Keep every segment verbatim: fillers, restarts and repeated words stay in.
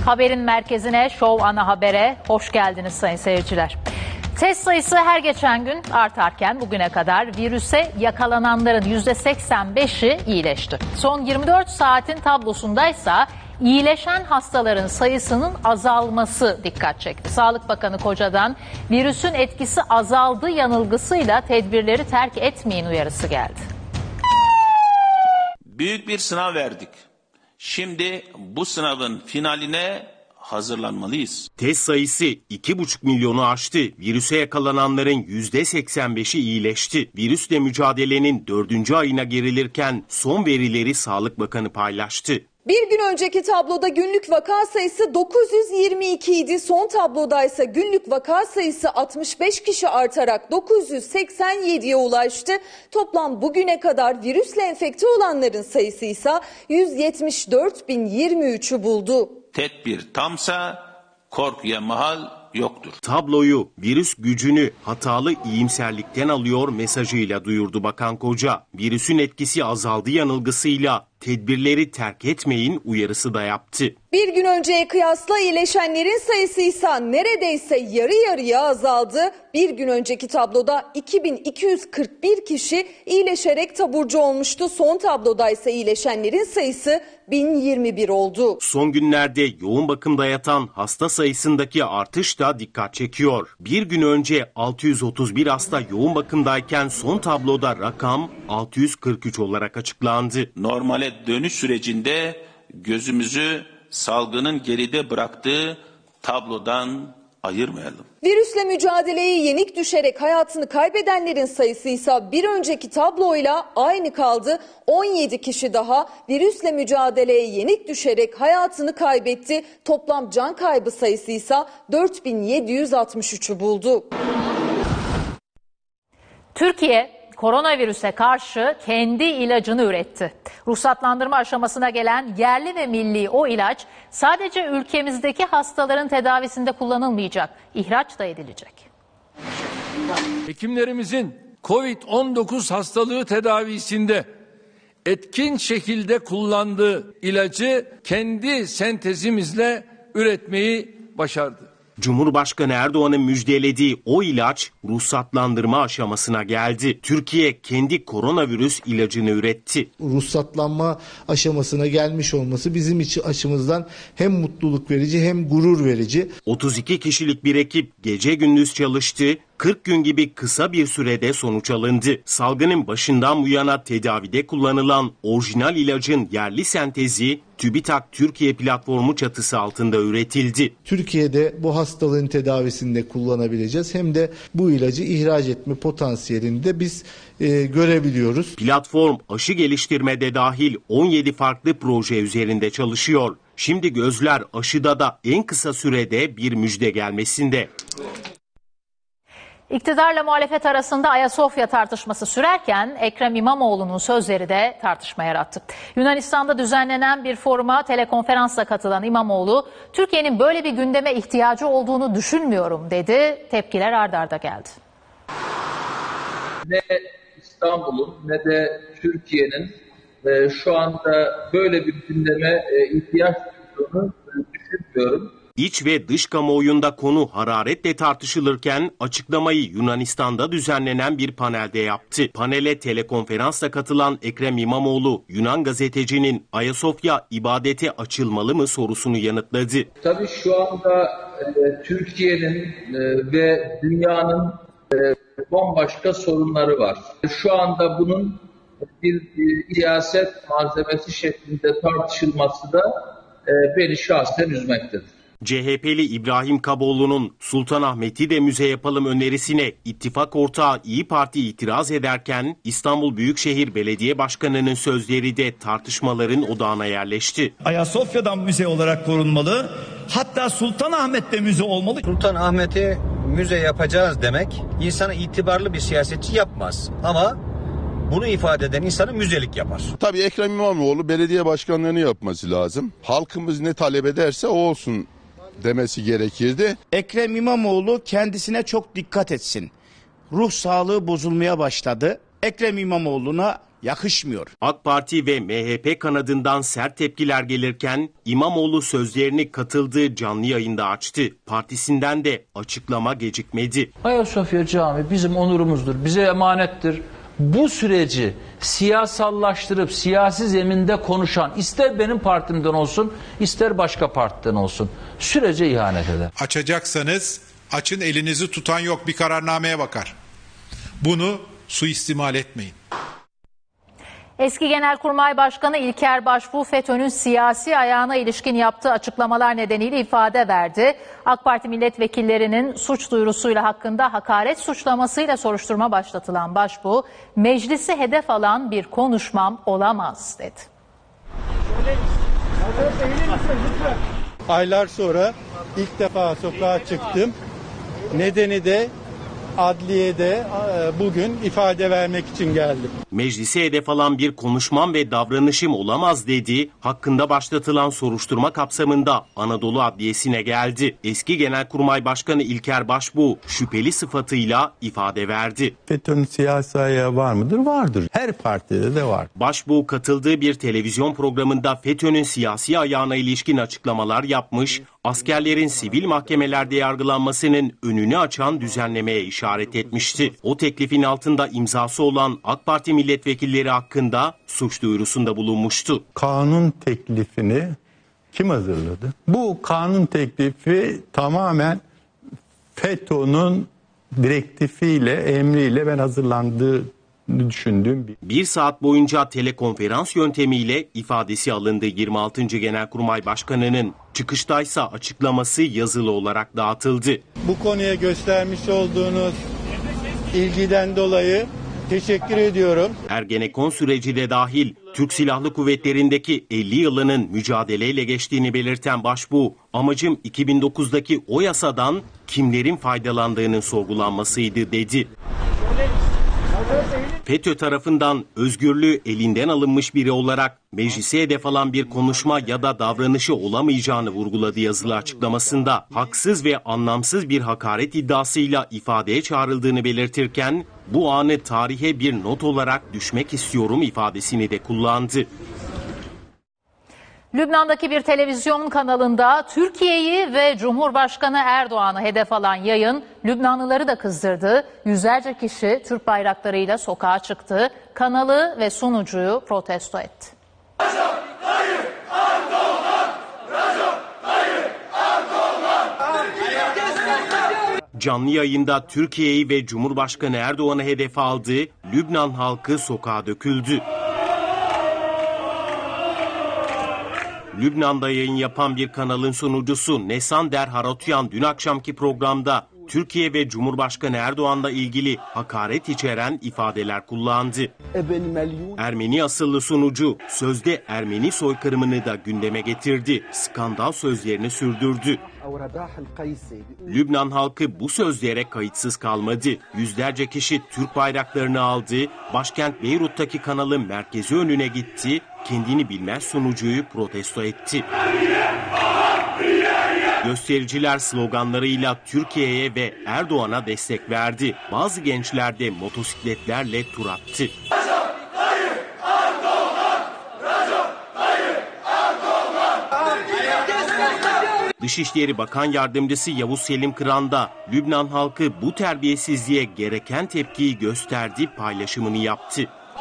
Haberin merkezine, Show Ana Haber'e hoş geldiniz sayın seyirciler. Test sayısı her geçen gün artarken bugüne kadar virüse yakalananların yüzde seksen beşi iyileşti. Son yirmi dört saatin tablosundaysa iyileşen hastaların sayısının azalması dikkat çekti. Sağlık Bakanı Koca'dan virüsün etkisi azaldı yanılgısıyla tedbirleri terk etmeyin uyarısı geldi. Büyük bir sınav verdik. Şimdi bu sınavın finaline hazırlanmalıyız. Test sayısı iki buçuk milyonu aştı. Virüse yakalananların yüzde seksen beşi iyileşti. Virüsle mücadelenin dördüncü ayına girilirken son verileri Sağlık Bakanı paylaştı. Bir gün önceki tabloda günlük vaka sayısı dokuz yüz yirmi iki idi. Son tablodaysa günlük vaka sayısı altmış beş kişi artarak dokuz yüz seksen yediye ulaştı. Toplam bugüne kadar virüsle enfekte olanların sayısı ise yüz yetmiş dört bin yirmi üçü buldu. Tedbir tamsa korkuya mahal yoktur. Tabloyu virüs gücünü hatalı iyimserlikten alıyor mesajıyla duyurdu Bakan Koca. Virüsün etkisi azaldı yanılgısıyla tedbirleri terk etmeyin uyarısı da yaptı. Bir gün önceye kıyasla iyileşenlerin sayısı ise neredeyse yarı yarıya azaldı. Bir gün önceki tabloda iki bin iki yüz kırk bir kişi iyileşerek taburcu olmuştu. Son tabloda ise iyileşenlerin sayısı bin yirmi bir oldu. Son günlerde yoğun bakımda yatan hasta sayısındaki artış da dikkat çekiyor. Bir gün önce altı yüz otuz bir hasta yoğun bakımdayken son tabloda rakam altı yüz kırk üç olarak açıklandı. Normale dönüş sürecinde gözümüzü salgının geride bıraktığı tablodan ayırmayalım. Virüsle mücadeleye yenik düşerek hayatını kaybedenlerin sayısı ise bir önceki tabloyla aynı kaldı. on yedi kişi daha virüsle mücadeleye yenik düşerek hayatını kaybetti. Toplam can kaybı sayısı ise dört bin yedi yüz altmış üçü buldu. Türkiye koronavirüse karşı kendi ilacını üretti. Ruhsatlandırma aşamasına gelen yerli ve milli o ilaç sadece ülkemizdeki hastaların tedavisinde kullanılmayacak, ihraç da edilecek. Hekimlerimizin kovid on dokuz hastalığı tedavisinde etkin şekilde kullandığı ilacı kendi sentezimizle üretmeyi başardı. Cumhurbaşkanı Erdoğan'ın müjdelediği o ilaç ruhsatlandırma aşamasına geldi. Türkiye kendi koronavirüs ilacını üretti. Ruhsatlanma aşamasına gelmiş olması bizim için açımızdan hem mutluluk verici hem gurur verici. otuz iki kişilik bir ekip gece gündüz çalıştı. kırk gün gibi kısa bir sürede sonuç alındı. Salgının başından bu yana tedavide kullanılan orijinal ilacın yerli sentezi TÜBİTAK Türkiye platformu çatısı altında üretildi. Türkiye'de bu hastalığın tedavisinde kullanabileceğiz. Hem de bu ilacı ihraç etme potansiyelini de biz e, görebiliyoruz. Platform aşı geliştirmede dahil on yedi farklı proje üzerinde çalışıyor. Şimdi gözler aşıda da en kısa sürede bir müjde gelmesinde. İktidarla muhalefet arasında Ayasofya tartışması sürerken Ekrem İmamoğlu'nun sözleri de tartışma yarattı. Yunanistan'da düzenlenen bir foruma telekonferansla katılan İmamoğlu, Türkiye'nin böyle bir gündeme ihtiyacı olduğunu düşünmüyorum dedi. Tepkiler ard arda geldi. Ne İstanbul'un ne de Türkiye'nin e, şu anda böyle bir gündeme e, ihtiyaç duyduğunu düşünmüyorum. İç ve dış kamuoyunda konu hararetle tartışılırken açıklamayı Yunanistan'da düzenlenen bir panelde yaptı. Panele telekonferansla katılan Ekrem İmamoğlu, Yunan gazetecinin Ayasofya ibadete açılmalı mı sorusunu yanıtladı. Tabii şu anda e, Türkiye'nin e, ve dünyanın e, bambaşka sorunları var. Şu anda bunun bir e, siyaset malzemesi şeklinde tartışılması da e, beni şahsen üzmektedir. C H P'li İbrahim Kaboğlu'nun Sultanahmet'i de müze yapalım önerisine ittifak ortağı İyi Parti itiraz ederken İstanbul Büyükşehir Belediye Başkanı'nın sözleri de tartışmaların odağına yerleşti. Ayasofya'dan müze olarak korunmalı, hatta Sultanahmet'te müze olmalı. Sultanahmet'i müze yapacağız demek insanı itibarlı bir siyasetçi yapmaz ama bunu ifade eden insanı müzelik yapar. Tabii Ekrem İmamoğlu belediye başkanlığını yapması lazım. Halkımız ne talep ederse o olsun demesi gerekirdi. Ekrem İmamoğlu kendisine çok dikkat etsin. Ruh sağlığı bozulmaya başladı. Ekrem İmamoğlu'na yakışmıyor. AK Parti ve M H P kanadından sert tepkiler gelirken İmamoğlu sözlerini katıldığı canlı yayında açtı. Partisinden de açıklama gecikmedi. Ayasofya Camii bizim onurumuzdur, bize emanettir. Bu süreci siyasallaştırıp siyasi zeminde konuşan, ister benim partimden olsun, ister başka partiden olsun, sürece ihanet eder. Açacaksanız açın, elinizi tutan yok, bir kararnameye bakar. Bunu suistimal etmeyin. Eski Genelkurmay Başkanı İlker Başbuğ, FETÖ'nün siyasi ayağına ilişkin yaptığı açıklamalar nedeniyle ifade verdi. AK Parti milletvekillerinin suç duyurusuyla hakkında hakaret suçlamasıyla soruşturma başlatılan Başbuğ, meclisi hedef alan bir konuşmam olamaz dedi. Aylar sonra ilk defa sokağa çıktım. Nedeni de adliyede bugün ifade vermek için geldim. Meclise hedef alan bir konuşmam ve davranışım olamaz dedi. Hakkında başlatılan soruşturma kapsamında Anadolu Adliyesi'ne geldi. Eski Genelkurmay Başkanı İlker Başbuğ şüpheli sıfatıyla ifade verdi. FETÖ'nün siyasi ayağı var mıdır? Vardır. Her partide de var. Başbuğ katıldığı bir televizyon programında FETÖ'nün siyasi ayağına ilişkin açıklamalar yapmış, askerlerin sivil mahkemelerde yargılanmasının önünü açan düzenlemeye işaret etmişti. O teklifin altında imzası olan AK Parti milletvekilleri hakkında suç duyurusunda bulunmuştu. Kanun teklifini kim hazırladı? Bu kanun teklifi tamamen FETÖ'nün direktifiyle, emriyle ben hazırlandığı düşündüğüm bir... Bir saat boyunca telekonferans yöntemiyle ifadesi alındı yirmi altıncı Genelkurmay Başkanı'nın. Çıkıştaysa açıklaması yazılı olarak dağıtıldı. Bu konuya göstermiş olduğunuz ilgiden dolayı teşekkür ediyorum. Ergenekon süreci de dahil Türk Silahlı Kuvvetleri'ndeki elli yılının mücadeleyle geçtiğini belirten Başbuğ, amacım iki bin dokuzdaki o yasadan kimlerin faydalandığının sorgulanmasıydı dedi. FETÖ tarafından özgürlüğü elinden alınmış biri olarak meclise hedef alan bir konuşma ya da davranışı olamayacağını vurguladı yazılı açıklamasında. Haksız ve anlamsız bir hakaret iddiasıyla ifadeye çağrıldığını belirtirken bu anı tarihe bir not olarak düşmek istiyorum ifadesini de kullandı. Lübnan'daki bir televizyon kanalında Türkiye'yi ve Cumhurbaşkanı Erdoğan'ı hedef alan yayın Lübnanlıları da kızdırdı. Yüzlerce kişi Türk bayraklarıyla sokağa çıktı. Kanalı ve sunucuyu protesto etti. Canlı yayında Türkiye'yi ve Cumhurbaşkanı Erdoğan'ı hedef aldı. Lübnan halkı sokağa döküldü. Lübnan'da yayın yapan bir kanalın sunucusu Nesander Haratyan dün akşamki programda Türkiye ve Cumhurbaşkanı Erdoğan'la ilgili hakaret içeren ifadeler kullandı. Ermeni asıllı sunucu sözde Ermeni soykırımını da gündeme getirdi. Skandal sözlerini sürdürdü. Lübnan halkı bu sözlere kayıtsız kalmadı. Yüzlerce kişi Türk bayraklarını aldı. Başkent Beyrut'taki kanalın merkezi önüne gitti. Kendini bilmez sunucuyu protesto etti. Göstericiler sloganlarıyla Türkiye'ye ve Erdoğan'a destek verdi. Bazı gençler de motosikletlerle tur attı. Dışişleri Bakan Yardımcısı Yavuz Selim Kıran da Lübnan halkı bu terbiyesizliğe gereken tepkiyi gösterdi paylaşımını yaptı.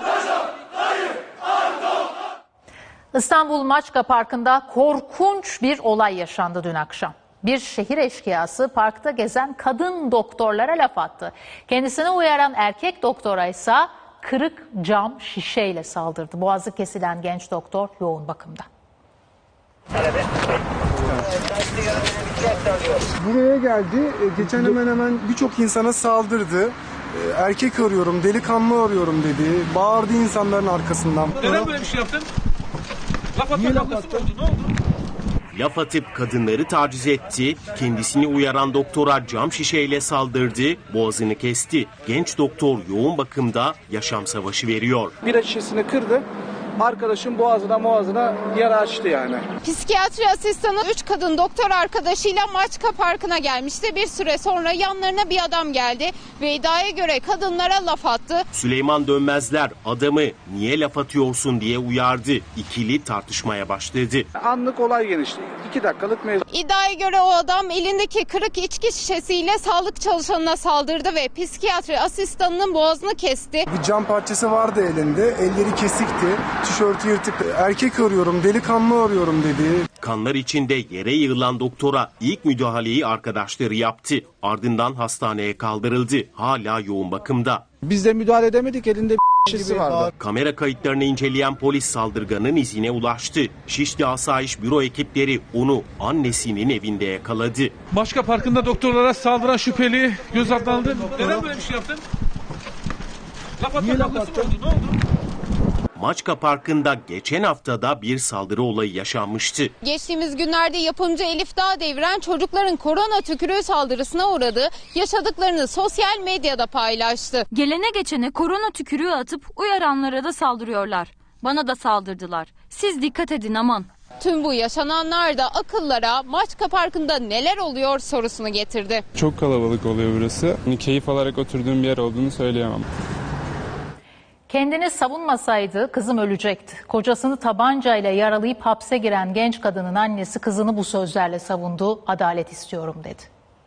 İstanbul Maçka Parkı'nda korkunç bir olay yaşandı dün akşam. Bir şehir eşkıyası parkta gezen kadın doktorlara laf attı. Kendisine uyaran erkek doktora ise kırık cam şişeyle saldırdı. Boğazı kesilen genç doktor yoğun bakımda. Buraya geldi. Geçen hemen hemen birçok insana saldırdı. Erkek arıyorum, delikanlı arıyorum dedi. Bağırdı insanların arkasından. Neden böyle bir şey yaptın? Laf atma kavgası oldu. Ne oldu? Laf atıp kadınları taciz etti, kendisini uyaran doktora cam şişeyle saldırdı, boğazını kesti. Genç doktor yoğun bakımda yaşam savaşı veriyor. Bira şişesini kırdı. arkadaşım boğazına boğazına yara açtı yani. Psikiyatri asistanı üç kadın doktor arkadaşıyla Maçka Parkı'na gelmişti. Bir süre sonra yanlarına bir adam geldi ve iddiaya göre kadınlara laf attı. Süleyman Dönmezler adamı niye laf atıyorsun diye uyardı. İkili tartışmaya başladı. Anlık olay gelişti. iki dakikalık mevzu. İddiaya göre o adam elindeki kırık içki şişesiyle sağlık çalışanına saldırdı ve psikiyatri asistanının boğazını kesti. Bir cam parçası vardı elinde. Elleri kesikti. Tişörtü yırtık. Erkek arıyorum, delikanlı arıyorum dedi. Kanlar içinde yere yığılan doktora ilk müdahaleyi arkadaşları yaptı. Ardından hastaneye kaldırıldı. Hala yoğun bakımda. Biz de müdahale edemedik. Elinde bir şişesi vardı. Kamera kayıtlarını inceleyen polis saldırganın izine ulaştı. Şişli Asayiş Büro ekipleri onu annesinin evinde yakaladı. Maçka Parkı'nda doktorlara saldıran şüpheli gözaltına alındı. Neden böyle bir şey yaptın? Laf atma kavgası mı oldu? Ne oldu? Maçka Parkı'nda geçen haftada bir saldırı olayı yaşanmıştı. Geçtiğimiz günlerde yapımcı Elif Dağ deviren çocukların korona tükürüğü saldırısına uğradı. Yaşadıklarını sosyal medyada paylaştı. Gelene geçene korona tükürüğü atıp uyaranlara da saldırıyorlar. Bana da saldırdılar. Siz dikkat edin aman. Tüm bu yaşananlar da akıllara Maçka Parkı'nda neler oluyor sorusunu getirdi. Çok kalabalık oluyor burası. Keyif alarak oturduğum bir yer olduğunu söyleyemem. Kendini savunmasaydı kızım ölecekti. Kocasını tabancayla yaralayıp hapse giren genç kadının annesi kızını bu sözlerle savundu. Adalet istiyorum dedi.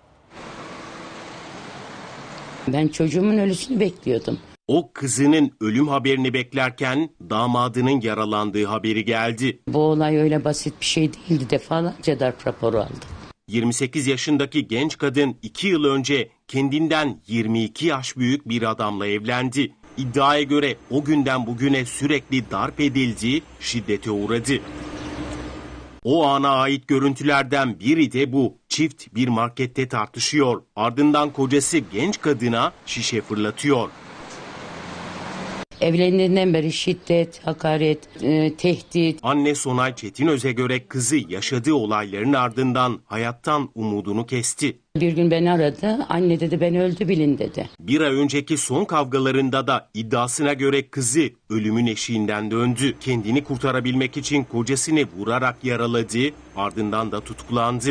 Ben çocuğumun ölüsünü bekliyordum. O kızının ölüm haberini beklerken damadının yaralandığı haberi geldi. Bu olay öyle basit bir şey değildi. Defalarca darp raporu aldı. yirmi sekiz yaşındaki genç kadın iki yıl önce kendinden yirmi iki yaş büyük bir adamla evlendi. İddiaya göre o günden bugüne sürekli darp edildi, şiddete uğradı. O ana ait görüntülerden biri de bu. Çift bir markette tartışıyor. Ardından kocası genç kadına şişe fırlatıyor. Evlendiğinden beri şiddet, hakaret, e, tehdit. Anne Sonay Çetinöz'e göre kızı yaşadığı olayların ardından hayattan umudunu kesti. Bir gün beni aradı. Anne dedi ben öldü bilin dedi. Bir ay önceki son kavgalarında da iddiasına göre kızı ölümün eşiğinden döndü. Kendini kurtarabilmek için kocasını vurarak yaraladı, ardından da tutuklandı.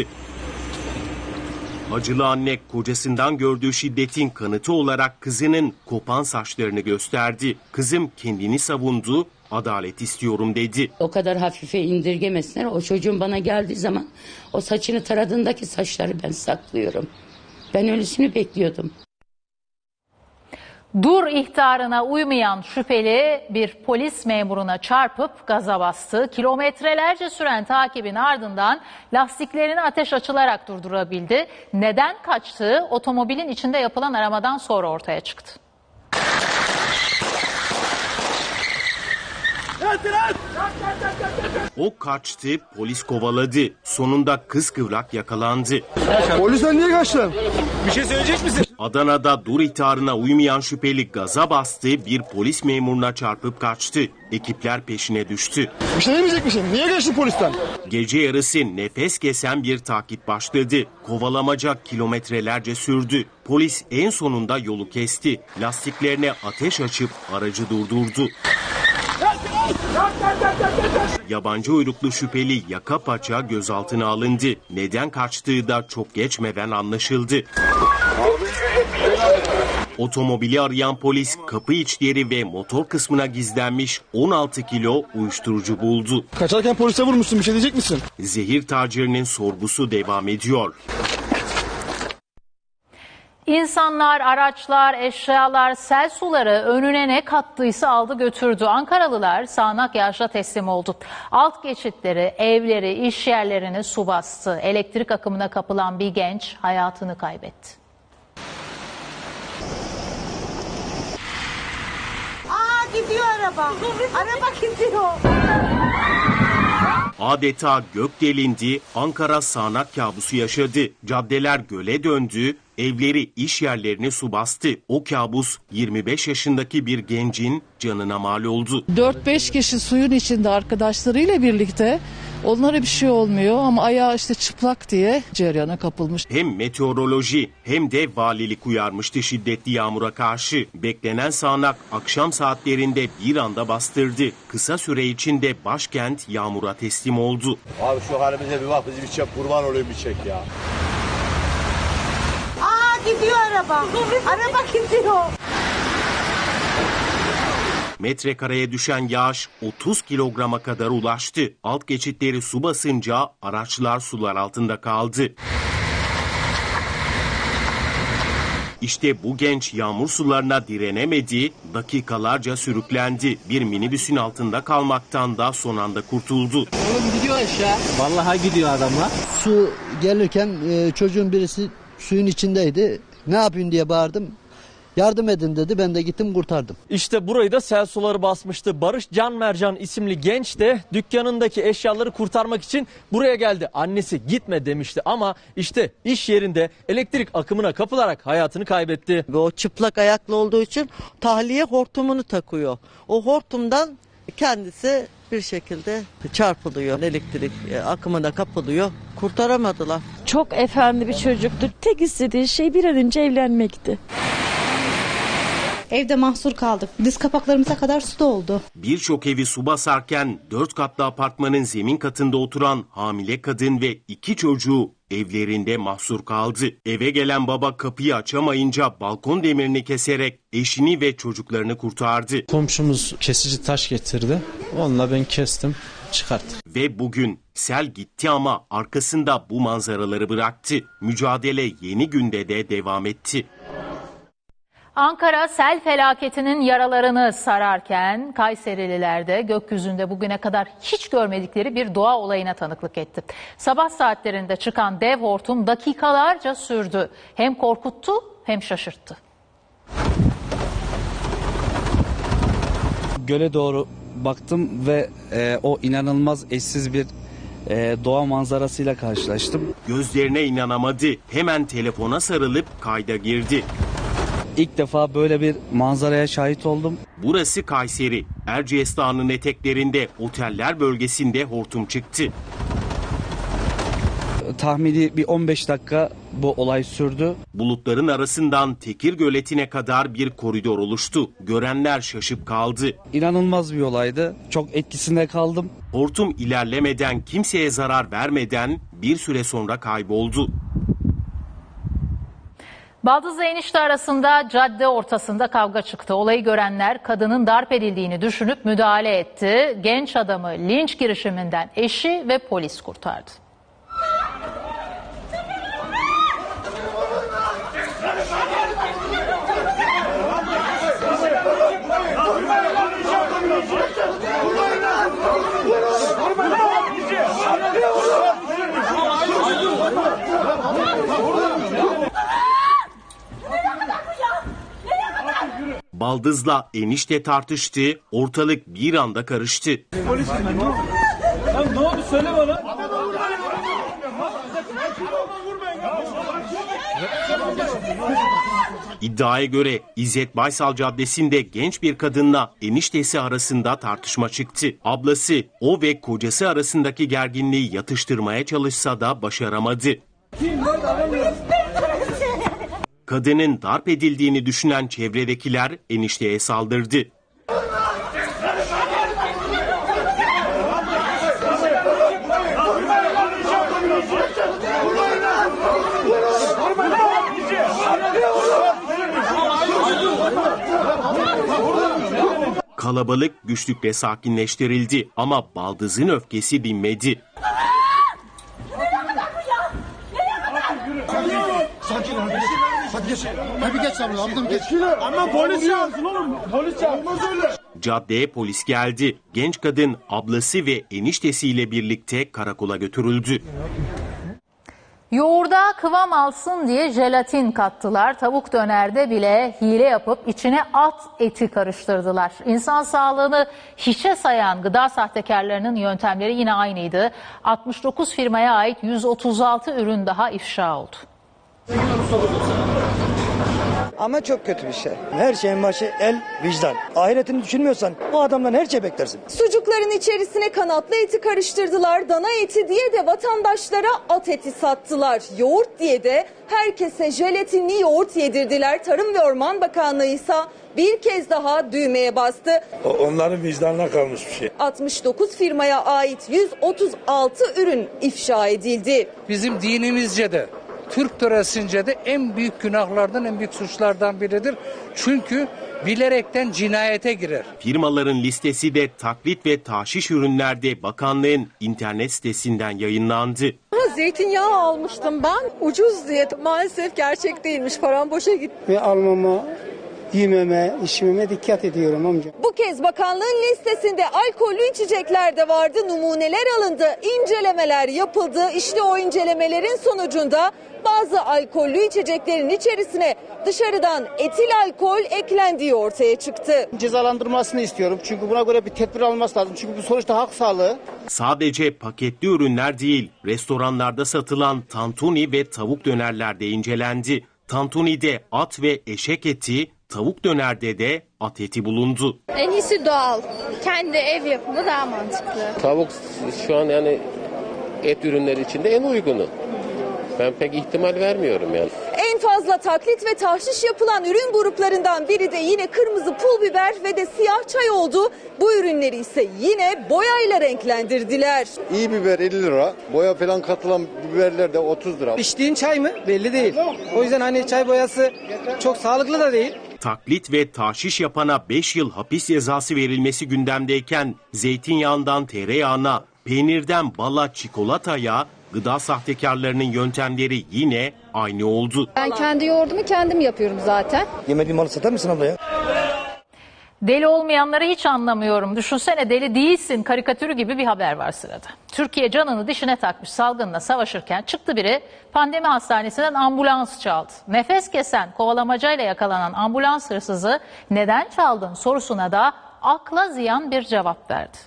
Acılı anne kocasından gördüğü şiddetin kanıtı olarak kızının kopan saçlarını gösterdi. Kızım kendini savundu, adalet istiyorum dedi. O kadar hafife indirgemesinler. O çocuğun bana geldiği zaman o saçını taradığındaki saçları ben saklıyorum. Ben ölüsünü bekliyordum. Dur ihtarına uymayan şüpheli bir polis memuruna çarpıp gaza bastı. Kilometrelerce süren takibin ardından lastiklerini ateş açılarak durdurabildi. Neden kaçtığı otomobilin içinde yapılan aramadan sonra ortaya çıktı. O kaçtı, polis kovaladı. Sonunda kıskıvrak yakalandı. Polisten niye kaçtın? Bir şey söyleyecek misin? Adana'da dur ihtarına uymayan şüpheli gaza bastı, bir polis memuruna çarpıp kaçtı. Ekipler peşine düştü. Bir şey demeyecek misin? Niye kaçtın polisten? Gece yarısı nefes kesen bir takip başladı. Kovalamaca kilometrelerce sürdü. Polis en sonunda yolu kesti. Lastiklerine ateş açıp aracı durdurdu. Yabancı uyruklu şüpheli yaka paça gözaltına alındı. Neden kaçtığı da çok geçmeden anlaşıldı. Otomobili arayan polis kapı içleri ve motor kısmına gizlenmiş on altı kilo uyuşturucu buldu. Kaçarken polise vurmuşsun, bir şey diyecek misin? Zehir tacirinin sorgusu devam ediyor. İnsanlar, araçlar, eşyalar, sel suları önüne ne kattıysa aldı götürdü. Ankaralılar sağanak yağışa teslim oldu. Alt geçitleri, evleri, iş yerlerini su bastı. Elektrik akımına kapılan bir genç hayatını kaybetti. Aa gidiyor araba. Araba gidiyor. Adeta gök delindi, Ankara sağanak kabusu yaşadı. Caddeler göle döndü, evleri, iş yerlerini su bastı. O kabus yirmi beş yaşındaki bir gencin canına mal oldu. dört beş kişi suyun içinde arkadaşlarıyla birlikte Onlara bir şey olmuyor ama ayağı işte çıplak diye cereyana kapılmış. Hem meteoroloji hem de valilik uyarmıştı şiddetli yağmura karşı. Beklenen sağanak akşam saatlerinde bir anda bastırdı. Kısa süre içinde başkent yağmura teslim oldu. Abi şu halimize bir bak, bizi bir çek, kurban olayım, bir çek ya. Aa gidiyor araba. Araba gidiyor. Metrekareye düşen yağış otuz kilograma kadar ulaştı. Alt geçitleri su basınca araçlar sular altında kaldı. İşte bu genç yağmur sularına direnemedi, dakikalarca sürüklendi. Bir minibüsün altında kalmaktan da son anda kurtuldu. Oğlum gidiyor aşağı. Vallahi gidiyor adamla. Su gelirken e, çocuğun birisi suyun içindeydi. Ne yapayım diye bağırdım. Yardım edin dedi, ben de gittim kurtardım. İşte burayı da sel suları basmıştı. Barış Can Mercan isimli genç de dükkanındaki eşyaları kurtarmak için buraya geldi. Annesi gitme demişti ama işte iş yerinde elektrik akımına kapılarak hayatını kaybetti. Ve o çıplak ayaklı olduğu için tahliye hortumunu takıyor. O hortumdan kendisi bir şekilde çarpılıyor, elektrik akımına kapılıyor. Kurtaramadılar. Çok efendi bir çocuktu. Tek istediği şey bir an önce evlenmekti. Evde mahsur kaldık. Diz kapaklarımıza kadar su doldu. Birçok evi su basarken dört katlı apartmanın zemin katında oturan hamile kadın ve iki çocuğu evlerinde mahsur kaldı. Eve gelen baba kapıyı açamayınca balkon demirini keserek eşini ve çocuklarını kurtardı. Komşumuz kesici taş getirdi. Onunla ben kestim, çıkarttım. Ve bugün sel gitti ama arkasında bu manzaraları bıraktı. Mücadele yeni günde de devam etti. Ankara sel felaketinin yaralarını sararken Kayserililer de gökyüzünde bugüne kadar hiç görmedikleri bir doğa olayına tanıklık etti. Sabah saatlerinde çıkan dev hortum dakikalarca sürdü. Hem korkuttu hem şaşırttı. Göle doğru baktım ve e, o inanılmaz eşsiz bir e, doğa manzarasıyla karşılaştım. Gözlerine inanamadı. Hemen telefona sarılıp kayda girdi. İlk defa böyle bir manzaraya şahit oldum. Burası Kayseri. Erciyes Dağı'nın eteklerinde oteller bölgesinde hortum çıktı. Tahmini bir on beş dakika bu olay sürdü. Bulutların arasından Tekir Göleti'ne kadar bir koridor oluştu. Görenler şaşıp kaldı. İnanılmaz bir olaydı. Çok etkisinde kaldım. Hortum ilerlemeden, kimseye zarar vermeden bir süre sonra kayboldu. Baldız'la enişte arasında cadde ortasında kavga çıktı. Olayı görenler kadının darp edildiğini düşünüp müdahale etti. Genç adamı linç girişiminden eşi ve polis kurtardı. Baldız'la enişte tartıştı, ortalık bir anda karıştı. Polis mi? Ne oldu söyle bana. İddiaya göre İzzet Baysal Caddesi'nde genç bir kadınla eniştesi arasında tartışma çıktı. Ablası o ve kocası arasındaki gerginliği yatıştırmaya çalışsa da başaramadı. Kadının darp edildiğini düşünen çevredekiler enişteye saldırdı. Kalabalık güçlükle sakinleştirildi ama Baldız'ın öfkesi dinmedi. Sakin ol. Hadi geç. Hadi geç abla. Ablam geç. Ama polis çağırsın oğlum. Polis çağırmaz öyle. Caddeye polis geldi. Genç kadın ablası ve eniştesiyle birlikte karakola götürüldü. Yoğurda kıvam alsın diye jelatin kattılar. Tavuk dönerde bile hile yapıp içine at eti karıştırdılar. İnsan sağlığını hiçe sayan gıda sahtekarlarının yöntemleri yine aynıydı. altmış dokuz firmaya ait yüz otuz altı ürün daha ifşa oldu. ama çok kötü bir şey. Her şeyin başı el, vicdan. Ahiretini düşünmüyorsan bu adamdan her şey beklersin. Sucukların içerisine kanatlı eti karıştırdılar. Dana eti diye de vatandaşlara at eti sattılar. Yoğurt diye de herkese jelatinli yoğurt yedirdiler. Tarım ve Orman Bakanlığı ise bir kez daha düğmeye bastı. Onların vicdanına kalmış bir şey. altmış dokuz firmaya ait yüz otuz altı ürün ifşa edildi. Bizim dinimizce de, Türk töresince de en büyük günahlardan, en büyük suçlardan biridir. Çünkü bilerekten cinayete girer. Firmaların listesi de taklit ve tahşiş ürünlerde bakanlığın internet sitesinden yayınlandı. Zeytinyağı almıştım ben. Ucuz diye, maalesef gerçek değilmiş. Param boşa gitti. Ve almama, yememe, içmeme dikkat ediyorum amca. Bu kez bakanlığın listesinde alkollü içecekler de vardı. Numuneler alındı, incelemeler yapıldı. İşte o incelemelerin sonucunda bazı alkollü içeceklerin içerisine dışarıdan etil alkol eklendiği ortaya çıktı. Cezalandırmasını istiyorum çünkü buna göre bir tedbir alınması lazım. Çünkü bu sonuçta hak sağlığı. Sadece paketli ürünler değil, restoranlarda satılan tantuni ve tavuk dönerler de incelendi. Tantuni'de at ve eşek eti, tavuk dönerde de at eti bulundu. En iyisi doğal. Kendi ev yapımı daha mantıklı. Tavuk şu an yani et ürünleri içinde en uygunu. Ben pek ihtimal vermiyorum yani. En fazla taklit ve tahşiş yapılan ürün gruplarından biri de yine kırmızı pul biber ve de siyah çay oldu. Bu ürünleri ise yine boyayla renklendirdiler. İyi biber elli lira, boya falan katılan biberler de otuz lira. İçtiğin çay mı? Belli değil. O yüzden hani çay boyası çok sağlıklı da değil. Taklit ve tahşiş yapana beş yıl hapis cezası verilmesi gündemdeyken zeytinyağından tereyağına, peynirden bala, çikolataya, gıda sahtekarlarının yöntemleri yine aynı oldu. Ben kendi yoğurdumu kendim yapıyorum zaten. Yemediğin malı satar mısın abla ya? Deli olmayanları hiç anlamıyorum. Düşünsene deli değilsin karikatürü gibi bir haber var sırada. Türkiye canını dişine takmış salgınla savaşırken çıktı biri pandemi hastanesinden ambulans çaldı. Nefes kesen kovalamacayla yakalanan ambulans hırsızı neden çaldın sorusuna da akla ziyan bir cevap verdi.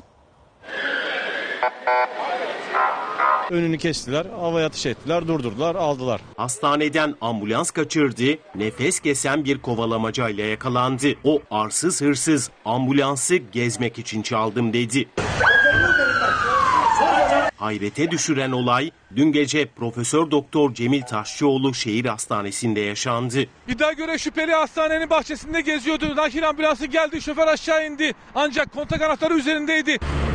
Önünü kestiler, havaya ateş ettiler, durdurdular, aldılar. Hastaneden ambulans kaçırdı, nefes kesen bir kovalamacayla yakalandı. O arsız hırsız ambulansı gezmek için çaldım dedi. Hayrete düşüren olay dün gece Profesör Doktor Cemil Taşçıoğlu Şehir Hastanesi'nde yaşandı. İddia göre şüpheli hastanenin bahçesinde geziyordu. Nakil ambulansı geldi, şoför aşağı indi. Ancak kontak anahtarı üzerindeydi.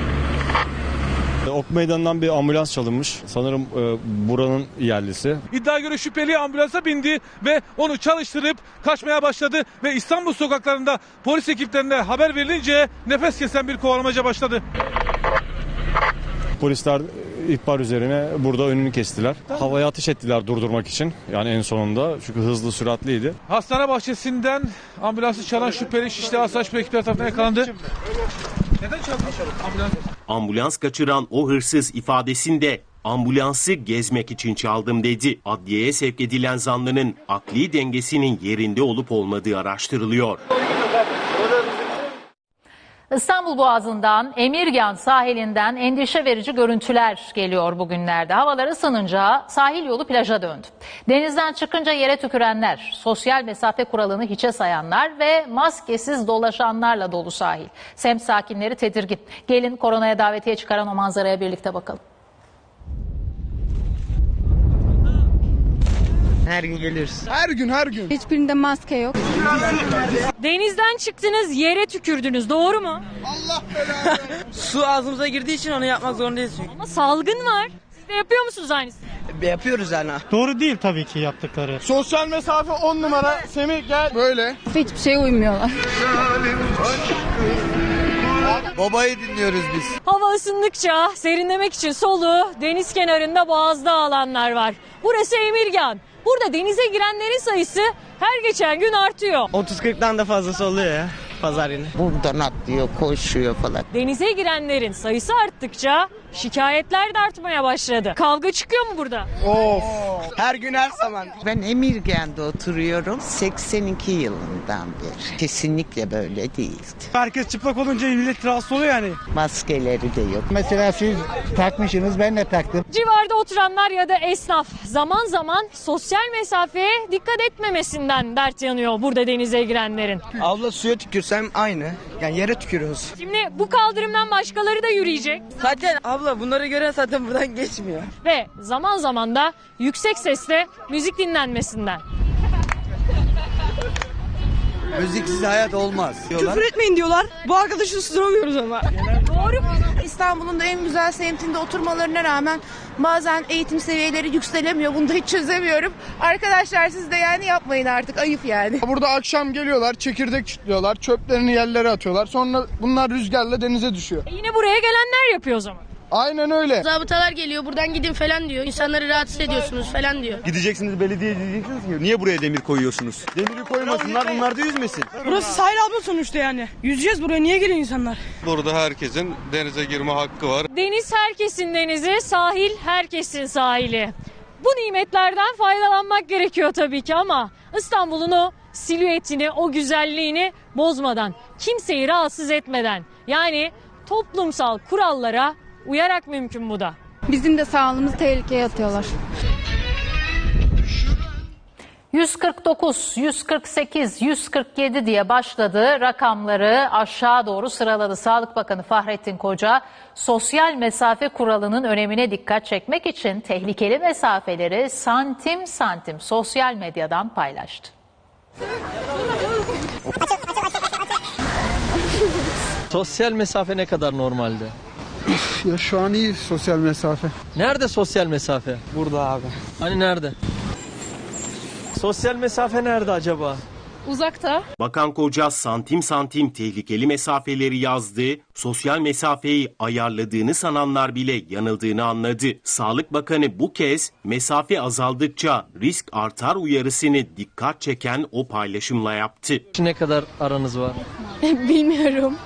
Ok Meydanı'ndan bir ambulans çalınmış. Sanırım e, buranın yerlisi. İddia göre şüpheli ambulansa bindi ve onu çalıştırıp kaçmaya başladı. Ve İstanbul sokaklarında polis ekiplerine haber verilince nefes kesen bir kovalamaca başladı. Polisler ihbar üzerine burada önünü kestiler. Havaya ateş ettiler durdurmak için. Yani en sonunda çünkü hızlı süratliydi. Hastane bahçesinden ambulansı çalan şüpheli Şişli Asayiş ekipleri tarafından yakalandı. Neden çaldın ambulans? Ambulans kaçıran o hırsız ifadesinde ambulansı gezmek için çaldım dedi. Adliyeye sevk edilen zanlının akli dengesinin yerinde olup olmadığı araştırılıyor. İstanbul Boğazı'ndan, Emirgan sahilinden endişe verici görüntüler geliyor bugünlerde. Havalar ısınınca sahil yolu plaja döndü. Denizden çıkınca yere tükürenler, sosyal mesafe kuralını hiçe sayanlar ve maskesiz dolaşanlarla dolu sahil. Semt sakinleri tedirgin. Gelin koronaya davetiye çıkaran o manzaraya birlikte bakalım. Her gün geliyoruz. Her gün her gün. Hiçbirinde maske yok. Denizden çıktınız, yere tükürdünüz, doğru mu? Allah belanı. Su ağzımıza girdiği için onu yapmak zorundayız çünkü. Ama salgın var. Siz de yapıyor musunuz aynısını? Yapıyoruz yani. Doğru değil tabii ki yaptıkları. Sosyal mesafe on numara. Semih gel. Böyle. Hiçbir şeye uymuyorlar. Babayı dinliyoruz biz. Hava ısındıkça serinlemek için soluğu deniz kenarında boğazda alanlar var. Burası Emirgan. Burada denize girenlerin sayısı her geçen gün artıyor. otuz kırktan da fazlası oluyor ya. pazar yine. Buradan atlıyor, koşuyor falan. Denize girenlerin sayısı arttıkça şikayetler de artmaya başladı. Kavga çıkıyor mu burada? Of. Her gün her zaman. Ben Emirgan'da oturuyorum seksen iki yılından beri. Kesinlikle böyle değildi. Herkes çıplak olunca millet rahatsız oluyor yani. Maskeleri de yok. Mesela siz takmışsınız, ben de taktım. Civarda oturanlar ya da esnaf zaman zaman sosyal mesafeye dikkat etmemesinden dert yanıyor burada denize girenlerin. Abla suya tükürsem aynı. Yani yere tükürüyoruz. Şimdi bu kaldırımdan başkaları da yürüyecek. Zaten abla bunları gören zaten buradan geçmiyor. Ve zaman zaman da yüksek sesle müzik dinlenmesinden. Müziksiz hayat olmaz diyorlar. Küfür etmeyin diyorlar. Bu arkadaşı susturamıyoruz ama. Doğru. İstanbul'un da en güzel semtinde oturmalarına rağmen bazen eğitim seviyeleri yükselemiyor. Bunu da hiç çözemiyorum. Arkadaşlar siz de yani yapmayın artık. Ayıp yani. Burada akşam geliyorlar, çekirdek çitliyorlar, çöplerini yerlere atıyorlar. Sonra bunlar rüzgarla denize düşüyor. E yine buraya gelenler yapıyor o zaman. Aynen öyle. Zabıtalar geliyor, buradan gidin falan diyor. İnsanları rahatsız ediyorsunuz falan diyor. Gideceksiniz belediye diyeceksiniz ki niye buraya demir koyuyorsunuz? Demiri koymasınlar, bunlar da yüzmesin. Burası sahil abla sonuçta yani. Yüzeceğiz buraya, niye geliyor insanlar? Burada herkesin denize girme hakkı var. Deniz herkesin denizi, sahil herkesin sahili. Bu nimetlerden faydalanmak gerekiyor tabii ki ama İstanbul'un o silüetini, o güzelliğini bozmadan, kimseyi rahatsız etmeden, yani toplumsal kurallara uyarak mümkün bu da. Bizim de sağlığımızı tehlikeye atıyorlar. yüz kırk dokuz, yüz kırk sekiz, yüz kırk yedi diye başladı. Rakamları aşağı doğru sıraladı. Sağlık Bakanı Fahrettin Koca, sosyal mesafe kuralının önemine dikkat çekmek için tehlikeli mesafeleri santim santim sosyal medyadan paylaştı. Sosyal mesafe ne kadar normalde? Ya şu an iyi sosyal mesafe. Nerede sosyal mesafe? Burada abi. Hani nerede? Sosyal mesafe nerede acaba? Uzakta. Bakan Koca santim santim tehlikeli mesafeleri yazdı. Sosyal mesafeyi ayarladığını sananlar bile yanıldığını anladı. Sağlık Bakanı bu kez mesafe azaldıkça risk artar uyarısını dikkat çeken o paylaşımla yaptı. Ne kadar aranız var? Bilmiyorum.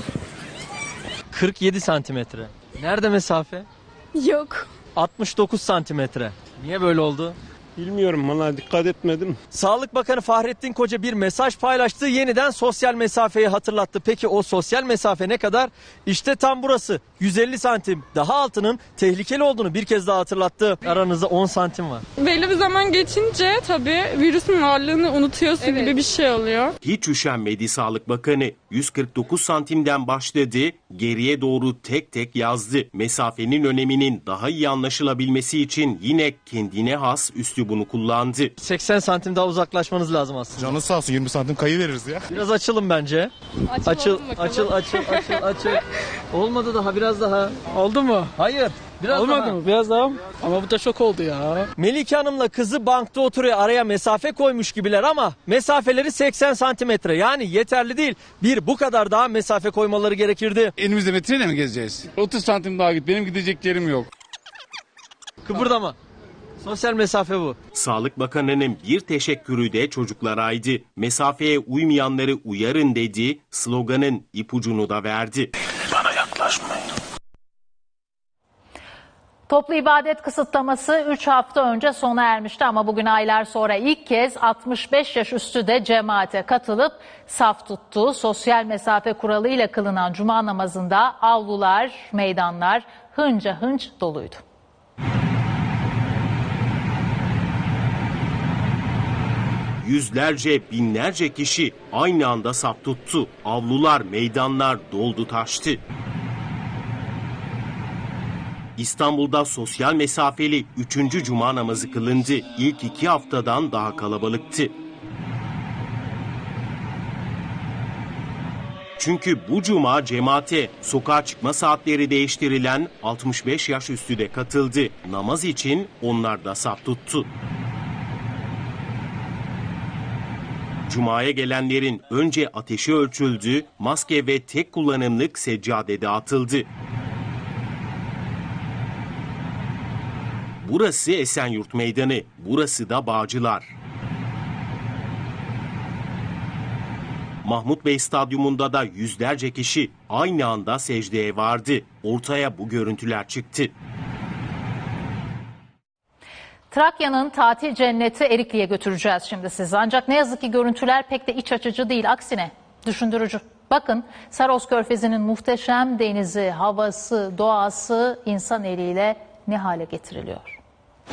kırk yedi santimetre. Nerede mesafe? Yok. altmış dokuz santimetre. Niye böyle oldu? Bilmiyorum, valla dikkat etmedim. Sağlık Bakanı Fahrettin Koca bir mesaj paylaştı. Yeniden sosyal mesafeyi hatırlattı. Peki o sosyal mesafe ne kadar? İşte tam burası. yüz elli santim. Daha altının tehlikeli olduğunu bir kez daha hatırlattı. Aranızda on santim var. Belli bir zaman geçince tabii virüsün varlığını unutuyorsun evet. gibi bir şey oluyor. Hiç üşenmedi Sağlık Bakanı. yüz kırk dokuz santimden başladı, geriye doğru tek tek yazdı. Mesafenin öneminin daha iyi anlaşılabilmesi için yine kendine has üslubunu kullandı. seksen santim daha uzaklaşmanız lazım aslında. Canı sağ olsun, yirmi santim kayı veririz ya. Biraz açılın bence. Açıl, açıl, açıl, açıl, açıl. Olmadı daha, biraz daha. Oldu mu? Hayır. Biraz Olmadı daha. mı? Biraz daha. Ama bu da çok oldu ya. Melike Hanım'la kızı bankta oturuyor, araya mesafe koymuş gibiler ama mesafeleri seksen santimetre. Yani yeterli değil. Bir bu kadar daha mesafe koymaları gerekirdi. Elimizde metreyle mi gezeceğiz? otuz santim daha git. Benim gidecek yerim yok. Kıpırdama. Sosyal mesafe bu. Sağlık Bakanı'nın bir teşekkürü de çocuklaraydı. Mesafeye uymayanları uyarın dedi, sloganın ipucunu da verdi. Bana yaklaşmayın. Toplu ibadet kısıtlaması üç hafta önce sona ermişti ama bugün aylar sonra ilk kez altmış beş yaş üstü de cemaate katılıp saf tuttu. Sosyal mesafe kuralıyla kılınan cuma namazında avlular, meydanlar hınca hınç doluydu. Yüzlerce, binlerce kişi aynı anda saf tuttu. Avlular, meydanlar doldu taştı. İstanbul'da sosyal mesafeli üçüncü cuma namazı kılındı. İlk iki haftadan daha kalabalıktı. Çünkü bu cuma cemaate sokağa çıkma saatleri değiştirilen altmış beş yaş üstü de katıldı. Namaz için onlar da saf tuttu. Cuma'ya gelenlerin önce ateşi ölçüldü, maske ve tek kullanımlık seccade dağıtıldı. Burası Esenyurt Meydanı, burası da Bağcılar. Mahmut Bey Stadyumunda da yüzlerce kişi aynı anda secdeye vardı. Ortaya bu görüntüler çıktı. Trakya'nın tatil cenneti Erikli'ye götüreceğiz şimdi sizi. Ancak ne yazık ki görüntüler pek de iç açıcı değil. Aksine düşündürücü. Bakın Saros Körfezi'nin muhteşem denizi, havası, doğası insan eliyle ne hale getiriliyor?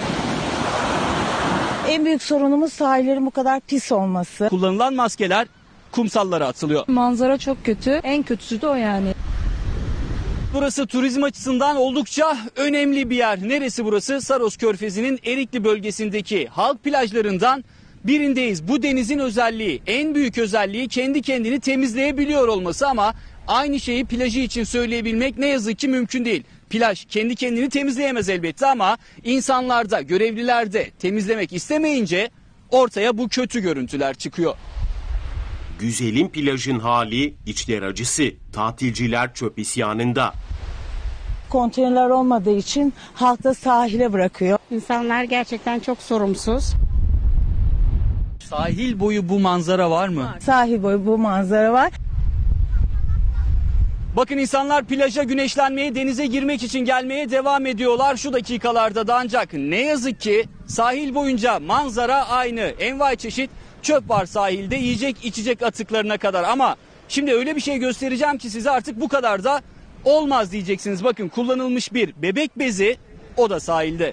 En büyük sorunumuz sahillerin bu kadar pis olması. Kullanılan maskeler kumsallara atılıyor. Manzara çok kötü. En kötüsü de o yani. Burası turizm açısından oldukça önemli bir yer. Neresi burası? Saros Körfezi'nin Erikli bölgesindeki halk plajlarından birindeyiz. Bu denizin özelliği, en büyük özelliği kendi kendini temizleyebiliyor olması ama aynı şeyi plajı için söyleyebilmek ne yazık ki mümkün değil. Plaj kendi kendini temizleyemez elbette ama insanlar da görevliler de temizlemek istemeyince ortaya bu kötü görüntüler çıkıyor. Güzelim plajın hali içler acısı. Tatilciler çöp isyanında. Konteynerler olmadığı için halk da sahile bırakıyor. İnsanlar gerçekten çok sorumsuz. Sahil boyu bu manzara var mı? Sahil boyu bu manzara var. Bakın insanlar plaja güneşlenmeye, denize girmek için gelmeye devam ediyorlar şu dakikalarda da ancak ne yazık ki sahil boyunca manzara aynı. Envai çeşit çöp var sahilde, yiyecek içecek atıklarına kadar ama şimdi öyle bir şey göstereceğim ki size artık bu kadar da olmaz diyeceksiniz. Bakın kullanılmış bir bebek bezi, o da sahilde.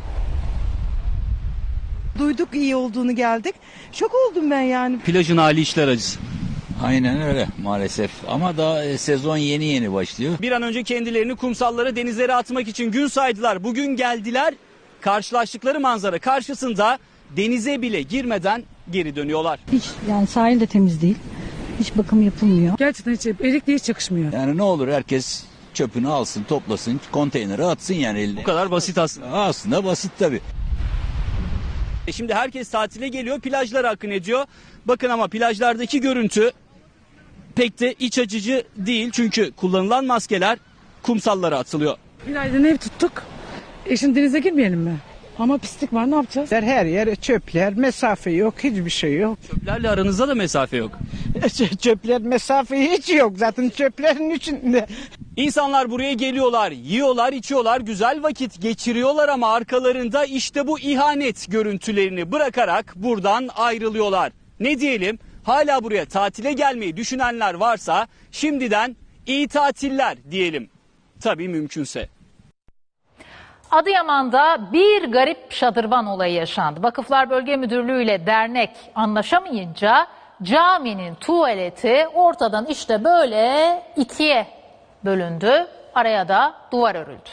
Duyduk iyi olduğunu geldik. Şok oldum ben yani. Plajın hali içler acısı. Aynen öyle maalesef ama daha sezon yeni yeni başlıyor. Bir an önce kendilerini kumsallara, denizlere atmak için gün saydılar. Bugün geldiler, karşılaştıkları manzara karşısında denize bile girmeden geri dönüyorlar. Hiç yani sahil de temiz değil. Hiç bakım yapılmıyor. Gerçekten hiç Erikli'ye hiç yakışmıyor. Yani ne olur herkes çöpünü alsın, toplasın, konteynere atsın yani eline. Bu kadar basit aslında. Aslında basit tabii. E şimdi herkes tatile geliyor, plajlara akın ediyor. Bakın ama plajlardaki görüntü pek de iç açıcı değil. Çünkü kullanılan maskeler kumsallara atılıyor. Günaydın ev tuttuk. E şimdi denize girmeyelim mi? Ama pislik var, ne yapacağız? Her yer çöpler, mesafe yok, hiçbir şey yok. Çöplerle aranızda da mesafe yok. Çöpler mesafe hiç yok zaten çöplerin içinde. İnsanlar buraya geliyorlar, yiyorlar, içiyorlar, güzel vakit geçiriyorlar ama arkalarında işte bu ihanet görüntülerini bırakarak buradan ayrılıyorlar. Ne diyelim? Hala buraya tatile gelmeyi düşünenler varsa şimdiden iyi tatiller diyelim. Tabii mümkünse. Adıyaman'da bir garip şadırvan olayı yaşandı. Vakıflar Bölge Müdürlüğü ile dernek anlaşamayınca caminin tuvaleti ortadan işte böyle ikiye bölündü. Araya da duvar örüldü.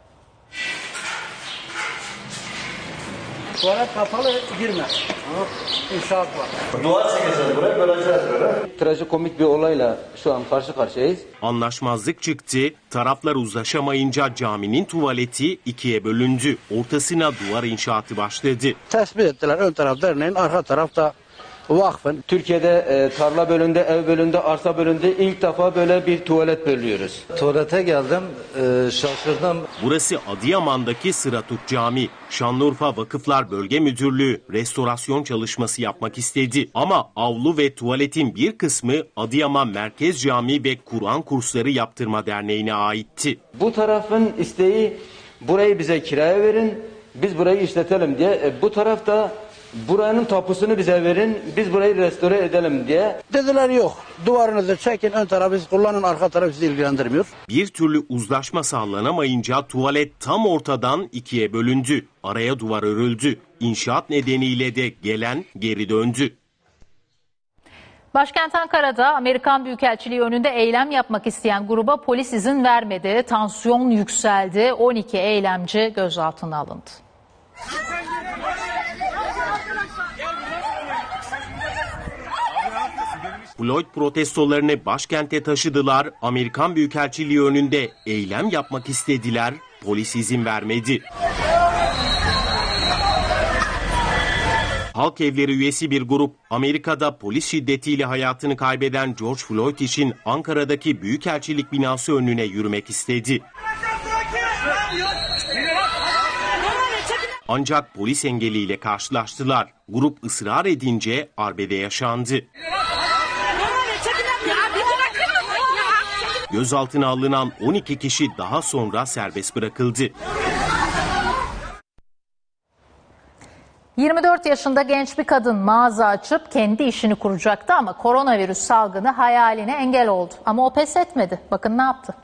Tuvalet kapalı girme. İnşaat var. Duvar çekeceğiz buraya, böleceğiz böyle. Trajikomik bir olayla şu an karşı karşıyayız. Anlaşmazlık çıktı. Taraflar uzlaşamayınca caminin tuvaleti ikiye bölündü. Ortasına duvar inşaatı başladı. Tespit ettiler. Ön taraf derneğin, arka tarafta vakfın. Türkiye'de e, tarla bölümünde, ev bölümünde, arsa bölümünde ilk defa böyle bir tuvalet bölüyoruz. Tuvalete geldim, e, şaşırdım. Burası Adıyaman'daki Sıratürk Camii. Şanlıurfa Vakıflar Bölge Müdürlüğü restorasyon çalışması yapmak istedi. Ama avlu ve tuvaletin bir kısmı Adıyaman Merkez Camii ve Kur'an Kursları Yaptırma Derneği'ne aitti. Bu tarafın isteği burayı bize kiraya verin, biz burayı işletelim diye. E, bu tarafta buranın tapusunu bize verin, biz burayı restore edelim diye. Dediler yok, duvarınızı çekin, ön tarafı siz kullanın, arka tarafı sizi ilgilendirmiyor. Bir türlü uzlaşma sağlanamayınca tuvalet tam ortadan ikiye bölündü. Araya duvar örüldü. İnşaat nedeniyle de gelen geri döndü. Başkent Ankara'da Amerikan Büyükelçiliği önünde eylem yapmak isteyen gruba polis izin vermedi. Tansiyon yükseldi. on iki eylemci gözaltına alındı. Floyd protestolarını başkente taşıdılar. Amerikan Büyükelçiliği önünde eylem yapmak istediler. Polis izin vermedi. Halk Evleri üyesi bir grup Amerika'da polis şiddetiyle hayatını kaybeden George Floyd için Ankara'daki Büyükelçilik binası önüne yürümek istedi. Ancak polis engeliyle karşılaştılar. Grup ısrar edince arbede yaşandı. Gözaltına alınan on iki kişi daha sonra serbest bırakıldı. yirmi dört yaşında genç bir kadın mağaza açıp kendi işini kuracaktı ama koronavirüs salgını hayaline engel oldu. Ama o pes etmedi. Bakın ne yaptı.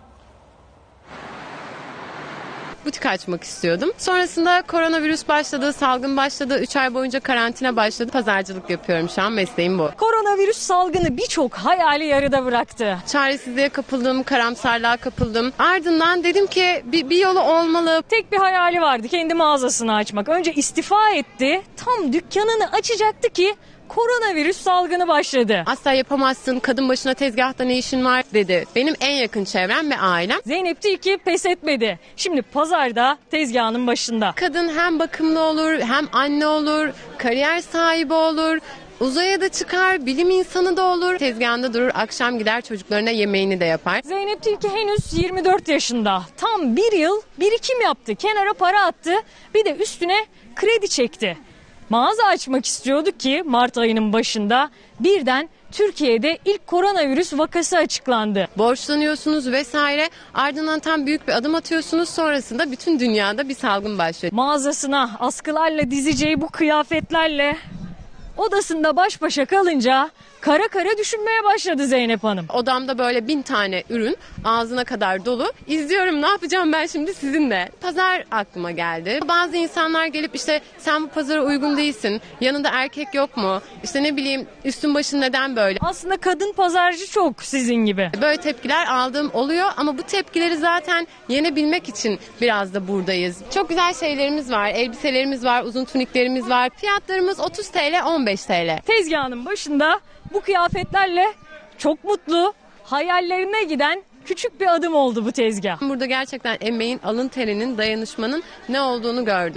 Butik açmak istiyordum. Sonrasında koronavirüs başladı, salgın başladı, üç ay boyunca karantina başladı. Pazarcılık yapıyorum şu an, mesleğim bu. Koronavirüs salgını birçok hayali yarıda bıraktı. Çaresizliğe kapıldım, karamsarlığa kapıldım. Ardından dedim ki bir, bir yolu olmalı. Tek bir hayali vardı, kendi mağazasını açmak. Önce istifa etti, tam dükkanını açacaktı ki koronavirüs salgını başladı. Asla yapamazsın, kadın başına tezgahta ne işin var dedi. Benim en yakın çevrem ve ailem. Zeynep Tilki pes etmedi. Şimdi pazarda tezgahının başında. Kadın hem bakımlı olur, hem anne olur, kariyer sahibi olur. Uzaya da çıkar, bilim insanı da olur. Tezgahında durur, akşam gider çocuklarına yemeğini de yapar. Zeynep Tilki henüz yirmi dört yaşında. Tam bir yıl birikim yaptı, kenara para attı. Bir de üstüne kredi çekti. Mağaza açmak istiyordu ki Mart ayının başında birden Türkiye'de ilk koronavirüs vakası açıklandı. Borçlanıyorsunuz vesaire, ardından tam büyük bir adım atıyorsunuz, sonrasında bütün dünyada bir salgın başlıyor. Mağazasına askılarla dizeceği bu kıyafetlerle odasında baş başa kalınca kara kara düşünmeye başladı Zeynep Hanım. Odamda böyle bin tane ürün ağzına kadar dolu. İzliyorum, ne yapacağım ben şimdi sizinle. Pazar aklıma geldi. Bazı insanlar gelip işte sen bu pazara uygun değilsin. Yanında erkek yok mu? İşte ne bileyim, üstün başın neden böyle? Aslında kadın pazarcı çok sizin gibi. Böyle tepkiler aldığım oluyor ama bu tepkileri zaten yenebilmek için biraz da buradayız. Çok güzel şeylerimiz var. Elbiselerimiz var, uzun tuniklerimiz var. Fiyatlarımız otuz TL, on beş TL. Tezgahının başında bu kıyafetlerle çok mutlu, hayallerine giden küçük bir adım oldu bu tezgah. Burada gerçekten emeğin, alın terinin, dayanışmanın ne olduğunu gördüm.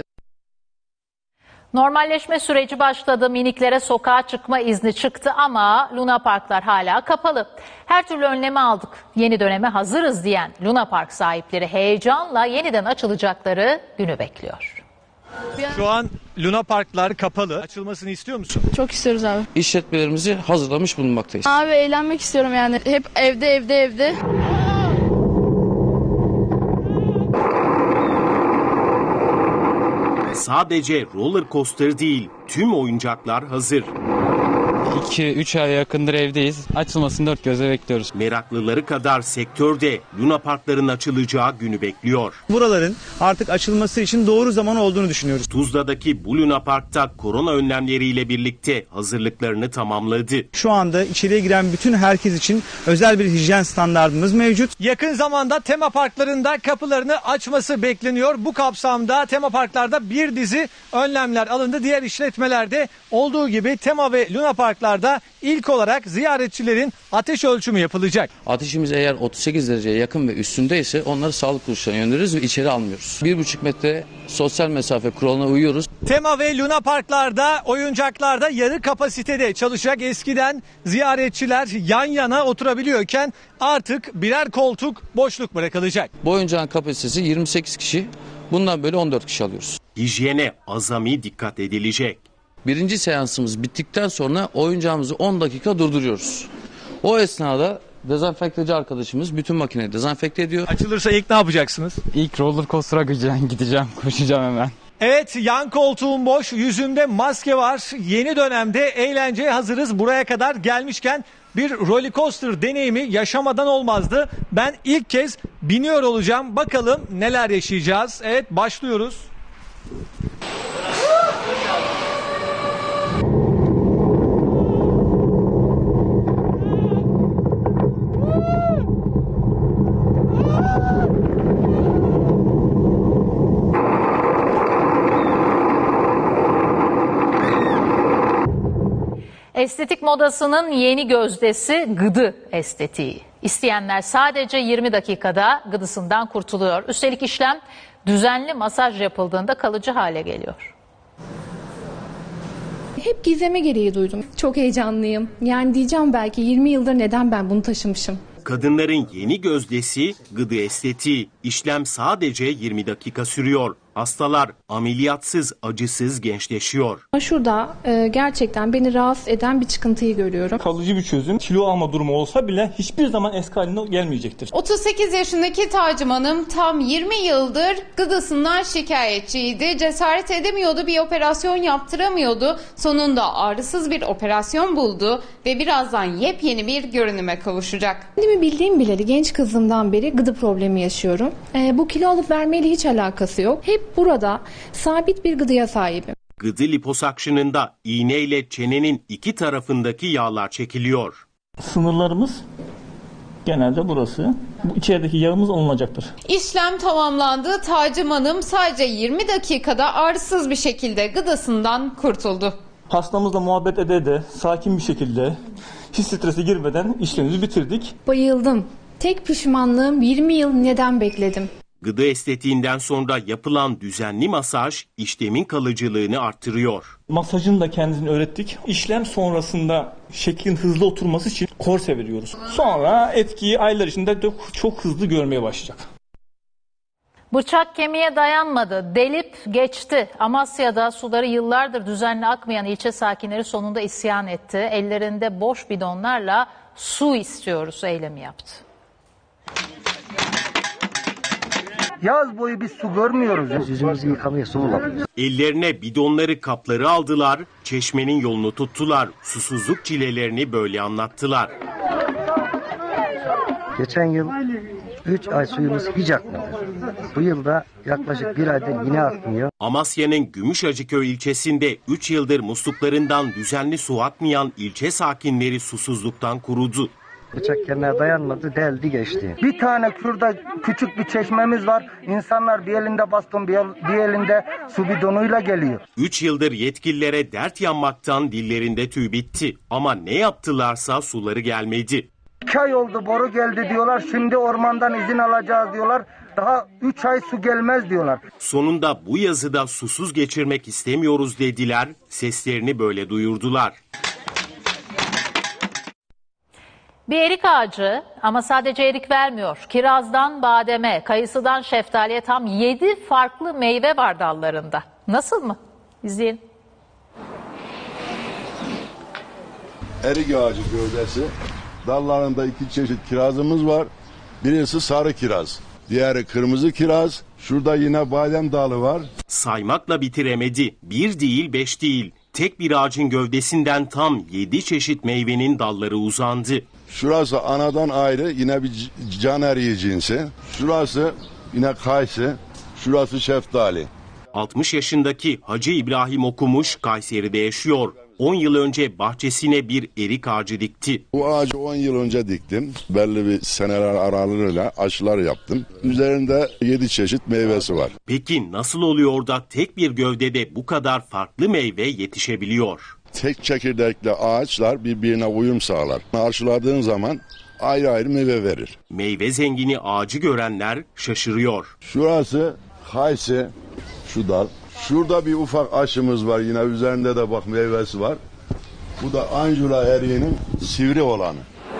Normalleşme süreci başladı. Miniklere sokağa çıkma izni çıktı ama Luna Parklar hala kapalı. Her türlü önlemi aldık. Yeni döneme hazırız diyen Luna Park sahipleri heyecanla yeniden açılacakları günü bekliyor. Şu an Luna Parklar kapalı. Açılmasını istiyor musun? Çok istiyoruz abi. İşletmelerimizi hazırlamış bulunmaktayız. Abi eğlenmek istiyorum yani. Hep evde evde evde. Sadece roller coaster değil, tüm oyuncaklar hazır. iki üç aya yakındır evdeyiz. Açılmasını dört gözle bekliyoruz. Meraklıları kadar sektörde Luna Parkların açılacağı günü bekliyor. Buraların artık açılması için doğru zaman olduğunu düşünüyoruz. Tuzla'daki bu Luna Park'ta korona önlemleriyle birlikte hazırlıklarını tamamladı. Şu anda içeriye giren bütün herkes için özel bir hijyen standardımız mevcut. Yakın zamanda tema parklarında kapılarını açması bekleniyor. Bu kapsamda tema parklarda bir dizi önlemler alındı. Diğer işletmelerde olduğu gibi tema ve Luna Parklarda ilk olarak ziyaretçilerin ateş ölçümü yapılacak. Ateşimiz eğer otuz sekiz dereceye yakın ve üstündeyse onları sağlık kuruluşlarına göndeririz ve içeri almıyoruz. bir buçuk metre sosyal mesafe kuralına uyuyoruz. Tema ve Luna Parklarda oyuncaklarda yarı kapasitede çalışacak. Eskiden ziyaretçiler yan yana oturabiliyorken artık birer koltuk boşluk bırakılacak. Bu oyuncağın kapasitesi yirmi sekiz kişi. Bundan böyle on dört kişi alıyoruz. Hijyene azami dikkat edilecek. Birinci seansımız bittikten sonra oyuncağımızı on dakika durduruyoruz. O esnada dezenfekteci arkadaşımız bütün makineyi dezenfekte ediyor. Açılırsa ilk ne yapacaksınız? İlk roller coaster'a gideceğim, koşacağım hemen. Evet, yan koltuğum boş, yüzümde maske var. Yeni dönemde eğlenceye hazırız. Buraya kadar gelmişken bir roller coaster deneyimi yaşamadan olmazdı. Ben ilk kez biniyor olacağım. Bakalım neler yaşayacağız. Evet, başlıyoruz. Estetik modasının yeni gözdesi gıdı estetiği. İsteyenler sadece yirmi dakikada gıdısından kurtuluyor. Üstelik işlem düzenli masaj yapıldığında kalıcı hale geliyor. Hep gizleme gereği duydum. Çok heyecanlıyım. Yani diyeceğim belki yirmi yıldır neden ben bunu taşımışım. Kadınların yeni gözdesi gıdı estetiği. İşlem sadece yirmi dakika sürüyor. Hastalar ameliyatsız, acısız gençleşiyor. Şurada e, gerçekten beni rahatsız eden bir çıkıntıyı görüyorum. Kalıcı bir çözüm. Kilo alma durumu olsa bile hiçbir zaman eski haline gelmeyecektir. otuz sekiz yaşındaki Tacım Hanım tam yirmi yıldır gıdasından şikayetçiydi. Cesaret edemiyordu, bir operasyon yaptıramıyordu. Sonunda ağrısız bir operasyon buldu ve birazdan yepyeni bir görünüme kavuşacak. Kendimi bildiğim bileli genç kızımdan beri gıda problemi yaşıyorum. E, bu kilo alıp vermeyle hiç alakası yok. Hep burada sabit bir gıdaya sahibim. Gıdı liposakşınında iğneyle çenenin iki tarafındaki yağlar çekiliyor. Sınırlarımız genelde burası. Bu içerideki yağımız alınacaktır. İşlem tamamlandı. Tacım Hanım sadece yirmi dakikada ağrısız bir şekilde gıdasından kurtuldu. Hastamızla muhabbet ede ede sakin bir şekilde hiç strese girmeden işlemimizi bitirdik. Bayıldım. Tek pişmanlığım yirmi yıl neden bekledim? Gıda estetiğinden sonra yapılan düzenli masaj işlemin kalıcılığını artırıyor. Masajını da kendisini öğrettik. İşlem sonrasında şeklin hızlı oturması için korse veriyoruz. Sonra etkiyi aylar içinde de çok hızlı görmeye başlayacak. Bıçak kemiğe dayanmadı, delip geçti. Amasya'da suları yıllardır düzenli akmayan ilçe sakinleri sonunda isyan etti. Ellerinde boş bidonlarla su istiyoruz eylemi yaptı. Yaz boyu biz su görmüyoruz. Yüzümüzü yıkamaya su bulamıyoruz. Ellerine bidonları, kapları aldılar, çeşmenin yolunu tuttular. Susuzluk çilelerini böyle anlattılar. Geçen yıl üç ay suyumuz hiç akmadı. Bu yılda yaklaşık bir aydır yine akmıyor. Amasya'nın Gümüşhacıköy ilçesinde üç yıldır musluklarından düzenli su akmayan ilçe sakinleri susuzluktan kurudu. Bıçak kemiğe dayanmadı, deldi geçti. Bir tane kürda küçük bir çeşmemiz var. İnsanlar bir elinde baston, bir elinde su bidonuyla geliyor. Üç yıldır yetkililere dert yanmaktan dillerinde tüy bitti. Ama ne yaptılarsa suları gelmedi. İki ay oldu boru geldi diyorlar. Şimdi ormandan izin alacağız diyorlar. Daha üç ay su gelmez diyorlar. Sonunda bu yazıda susuz geçirmek istemiyoruz dediler. Seslerini böyle duyurdular. Bir erik ağacı ama sadece erik vermiyor. Kirazdan bademe, kayısıdan şeftaliye tam yedi farklı meyve var dallarında. Nasıl mı? İzleyin. Erik ağacı gövdesi. Dallarında iki çeşit kirazımız var. Birisi sarı kiraz, diğeri kırmızı kiraz. Şurada yine badem dalı var. Saymakla bitiremedi. Bir değil, beş değil. Tek bir ağacın gövdesinden tam yedi çeşit meyvenin dalları uzandı. Şurası anadan ayrı yine bir can eriği cinsi. Şurası yine kayısı. Şurası şeftali. altmış yaşındaki Hacı İbrahim Okumuş Kayseri'de yaşıyor. on yıl önce bahçesine bir erik ağacı dikti. Bu ağacı on yıl önce diktim. Belli bir seneler aralığıyla aşılar yaptım. Üzerinde yedi çeşit meyvesi var. Peki nasıl oluyor da tek bir gövdede bu kadar farklı meyve yetişebiliyor? Tek çekirdekli ağaçlar birbirine uyum sağlar. Aşıladığın zaman ayrı ayrı meyve verir. Meyve zengini ağacı görenler şaşırıyor. Şurası kayısı, şu dal. Şurada bir ufak aşımız var, yine üzerinde de bak meyvesi var. Bu da Anjura eriğinin sivri olanı.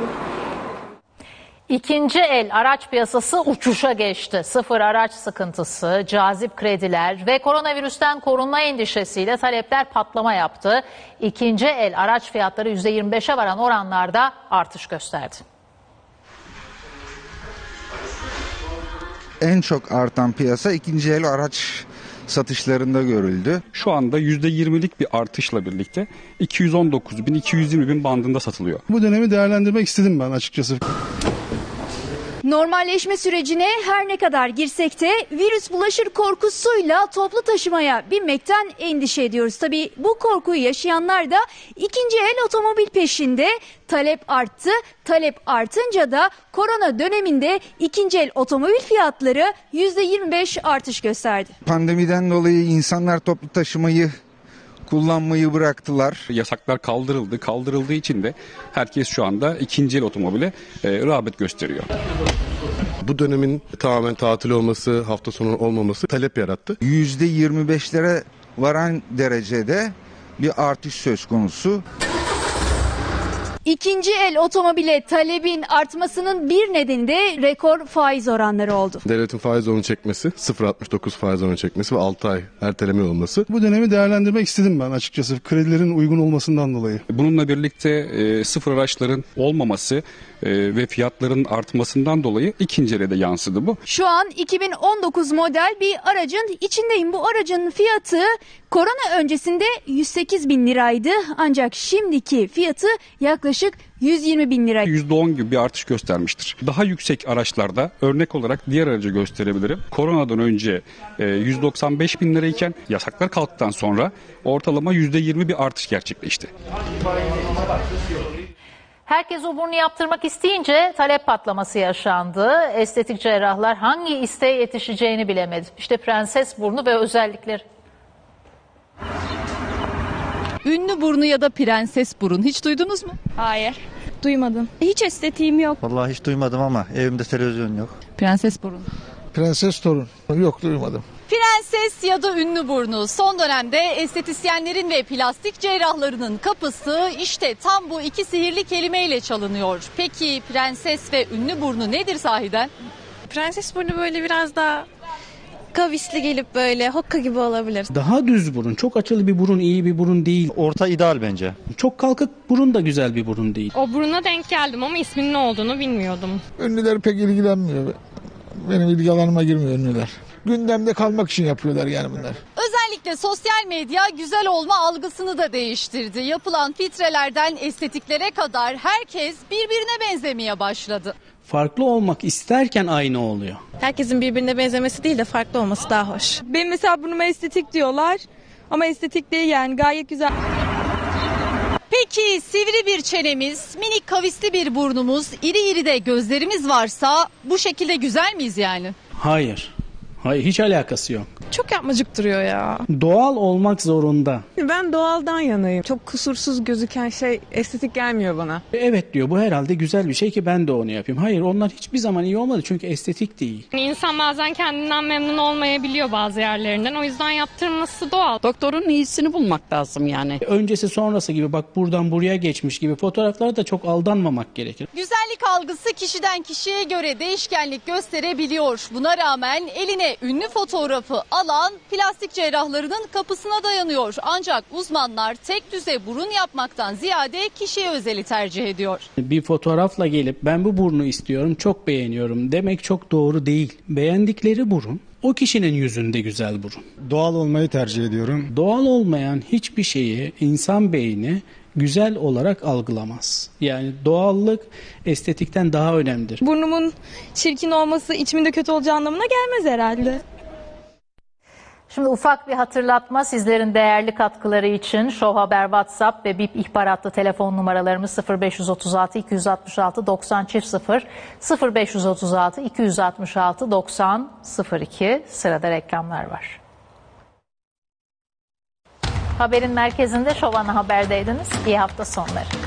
İkinci el araç piyasası uçuşa geçti. Sıfır araç sıkıntısı, cazip krediler ve koronavirüsten korunma endişesiyle talepler patlama yaptı. İkinci el araç fiyatları yüzde yirmi beşe varan oranlarda artış gösterdi. En çok artan piyasa ikinci el araç satışlarında görüldü. Şu anda yüzde yirmilik bir artışla birlikte iki yüz on dokuz bin iki yüz yirmi bin bandında satılıyor. Bu dönemi değerlendirmek istedim ben açıkçası. Normalleşme sürecine her ne kadar girsek de virüs bulaşır korkusuyla toplu taşımaya binmekten endişe ediyoruz. Tabii bu korkuyu yaşayanlar da ikinci el otomobil peşinde. Talep arttı. Talep artınca da korona döneminde ikinci el otomobil fiyatları yüzde yirmi beş artış gösterdi. Pandemiden dolayı insanlar toplu taşımayı kullanmayı bıraktılar. Yasaklar kaldırıldı. Kaldırıldığı için de herkes şu anda ikinci el otomobile e, rağbet gösteriyor. Bu dönemin tamamen tatil olması, hafta sonu olmaması talep yarattı. yüzde yirmi beşlere varan derecede bir artış söz konusu. İkinci el otomobile talebin artmasının bir nedeni de rekor faiz oranları oldu. Devletin faiz oranı çekmesi, sıfır virgül altmış dokuz faiz oranı çekmesi ve altı ay erteleme olması. Bu dönemi değerlendirmek istedim ben açıkçası kredilerin uygun olmasından dolayı. Bununla birlikte e, sıfır araçların olmaması e, ve fiyatların artmasından dolayı ikinci ele de yansıdı bu. Şu an iki bin on dokuz model bir aracın içindeyim. Bu aracın fiyatı korona öncesinde yüz sekiz bin liraydı. Ancak şimdiki fiyatı yaklaşık yüz yirmi bin lira. yüzde on gibi bir artış göstermiştir. Daha yüksek araçlarda örnek olarak diğer aracı gösterebilirim. Koronadan önce e, yüz doksan beş bin lirayken yasaklar kalktıktan sonra ortalama yüzde yirmi bir artış gerçekleşti. Herkes o burnu yaptırmak isteyince talep patlaması yaşandı. Estetik cerrahlar hangi isteğe yetişeceğini bilemedi. İşte prenses burnu ve özellikleri. Ünlü burnu ya da prenses burun hiç duydunuz mu? Hayır. Duymadım. Hiç estetiğim yok. Vallahi hiç duymadım ama evimde televizyon yok. Prenses burun. Prenses torun. Yok duymadım. Prenses ya da ünlü burnu son dönemde estetisyenlerin ve plastik cerrahlarının kapısı işte tam bu iki sihirli kelimeyle çalınıyor. Peki prenses ve ünlü burnu nedir sahiden? Prenses burnu böyle biraz daha kavisli gelip böyle hokka gibi olabilir. Daha düz burun, çok açılı bir burun iyi bir burun değil. Orta ideal bence. Çok kalkık burun da güzel bir burun değil. O buruna denk geldim ama isminin ne olduğunu bilmiyordum. Ünlüler pek ilgilenmiyor. Benim ilgi alanıma girmiyor ünlüler. Gündemde kalmak için yapıyorlar yani bunlar. Özellikle sosyal medya güzel olma algısını da değiştirdi. Yapılan filtrelerden estetiklere kadar herkes birbirine benzemeye başladı. Farklı olmak isterken aynı oluyor. Herkesin birbirine benzemesi değil de farklı olması daha hoş. Benim mesela burnuma estetik diyorlar ama estetik değil yani gayet güzel. Peki sivri bir çenemiz, minik kavisli bir burnumuz, iri iri de gözlerimiz varsa bu şekilde güzel miyiz yani? Hayır. Hayır, hiç alakası yok. Çok yapmacık duruyor ya. Doğal olmak zorunda. Ben doğaldan yanayım. Çok kusursuz gözüken şey estetik gelmiyor bana. Evet diyor, bu herhalde güzel bir şey ki ben de onu yapayım. Hayır, onlar hiçbir zaman iyi olmadı çünkü estetik değil. Yani insan bazen kendinden memnun olmayabiliyor bazı yerlerinden. O yüzden yaptırması doğal. Doktorun iyisini bulmak lazım yani. Öncesi sonrası gibi bak buradan buraya geçmiş gibi fotoğraflara da çok aldanmamak gerekir. Güzellik algısı kişiden kişiye göre değişkenlik gösterebiliyor. Buna rağmen eline ünlü fotoğrafı alan plastik cerrahlarının kapısına dayanıyor. Ancak uzmanlar tek düze burun yapmaktan ziyade kişiye özeli tercih ediyor. Bir fotoğrafla gelip ben bu burnu istiyorum, çok beğeniyorum demek çok doğru değil. Beğendikleri burun o kişinin yüzünde güzel burun. Doğal olmayı tercih ediyorum. Doğal olmayan hiçbir şeyi insan beyni güzel olarak algılamaz. Yani doğallık estetikten daha önemlidir. Burnumun çirkin olması içimin de kötü olacağı anlamına gelmez herhalde. Şimdi ufak bir hatırlatma sizlerin değerli katkıları için Show Haber WhatsApp ve B İ P ihbaratlı telefon numaralarımız sıfır beş otuz altı iki yüz altmış altı doksan sıfır sıfır beş otuz altı iki yüz altmış altı doksan sıfır iki. Sırada reklamlar var. Haberin merkezinde Show Ana Haber'deydiniz. İyi hafta sonları.